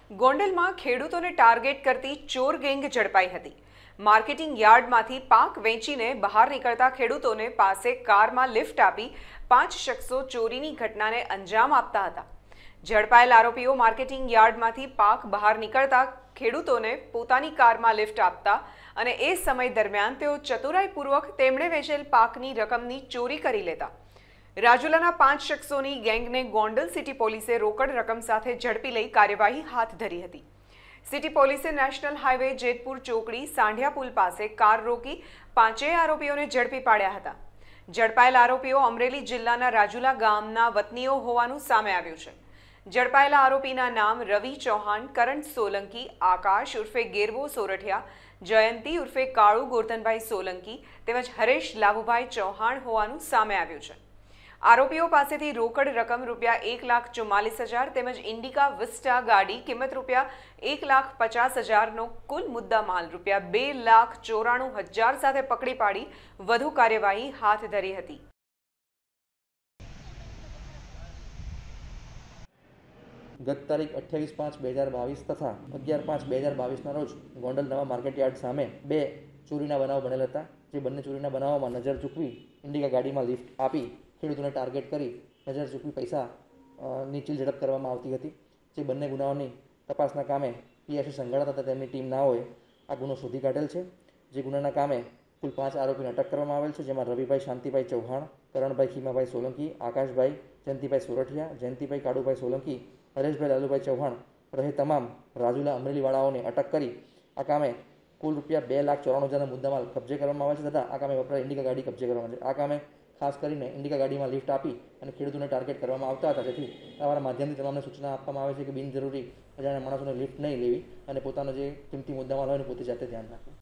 ગોંડલમાં ખેડૂતોને ટાર્ગેટ કરતી ચોર ગેંગ ઝડપાઈ હતી। માર્કેટિંગ યાર્ડમાંથી પાક વેચીને બહાર નીકળતા ખેડૂતોને પાસે કારમાં લિફ્ટ આપી 5 શખ્સો ચોરીની ઘટનાને અંજામ આપતા હતા। ઝડપાયેલ આરોપીઓ માર્કેટિંગ યાર્ડમાંથી પાક બહાર નીકળતા ખેડૂતોને પોતાની કારમાં લિફ્ટ આપતા અને એ સમય દરમિયાન તેઓ ચતુરાઈપૂર્વક તેમણે વેચેલ પાકની રકમની ચોરી કરી લેતા। રાજુલાના 5 શખ્સોની ગેંગને ગોંડલ સિટી પોલીસે રોકડ રકમ સાથે ઝડપી લઈ કાર્યવાહી હાથ ધરી હતી। સિટી પોલીસે નેશનલ હાઈવે જેતપુર ચોકડી સાંઢિયા પુલ પાસે કાર રોકી 5 આરોપીઓને ઝડપી પાડ્યા હતા। ઝડપાયેલ આરોપીઓ અમરેલી જિલ્લાના રાજુલા ગામના વતનીઓ હોવાનું સામે આવ્યું છે। ઝડપાયેલા આરોપીના નામ રવિ ચૌહાણ, કરણ સોલંકી, આકાશ ઉર્ફે ગેરવો સોરઠિયા, જયંતી ઉર્ફે કાળુ ગોરધનભાઈ સોલંકી તેમજ હરેશ લાભુભાઈ ચૌહાણ હોવાનું સામે આવ્યું છે। આરોપીઓ પાસેથી રોકડ રકમ રૂપિયા 1,44,000 તેમજ ઇન્ડિકા વિસ્ટા ગાડી કિંમત રૂપિયા 1,50,000નો કુલ મુદ્દા માલ રૂપિયા 2,94,000 સાથે પકડી પાડી વધુ કાર્યવાહી હાથ ધરી હતી। ગત તારીખ 28/5/2022 તથા 11/5/2022ના રોજ ગોંડલ નવા માર્કેટયાર્ડ સામે 2 ચોરીના બનાવ બનેલ હતા। જે બંને ચોરીના બનાવોમાં નજર ચૂકવી ઇન્ડિકા ગાડીમાં લિફ્ટ આપી ખેડૂતોને ટાર્ગેટ કરી નજર ચૂકવી પૈસાની ચીલ ઝડપ કરવામાં આવતી હતી। જે બંને ગુનાઓની તપાસના કામે પીએસસી સંઘાડા તથા તેમની ટીમ નાઓએ આ ગુનો શોધી કાઢેલ છે। જે ગુનાના કામે કુલ 5 આરોપીને અટક કરવામાં આવેલ છે, જેમાં રવિભાઈ શાંતિભાઈ ચૌહાણ, કરણભાઈ ખીમાભાઈ સોલંકી, આકાશભાઈ જયંતિભાઈ સોરઠિયા, જયંતિભાઈ કાળુભાઈ સોલંકી, હરેશભાઈ લાલુભાઈ ચૌહાણ રહે તમામ રાજુલા અમરેલીવાળાઓને અટક કરી આ કામે કુલ રૂપિયા 2,94,000ના મુદ્દામાલ કબજે કરવામાં આવે છે તથા આ કામે વપરાયેલ ઇન્ડિકા ગાડી કબજે કરવામાં આવે છે। આ કામે ખાસ કરીને ઇન્ડિકા ગાડીમાં લિફ્ટ આપી અને ખેડૂતોને ટાર્ગેટ કરવામાં આવતા હતા, જેથી આવા માધ્યમથી તમામને સૂચના આપવામાં આવે છે કે બિનજરૂરી અજાણ્યા માણસોને લિફ્ટ નહીં લેવી અને પોતાનો જે કિંમતી મુદ્દામાલ હોય એને પોતે જાતે ધ્યાન રાખવું।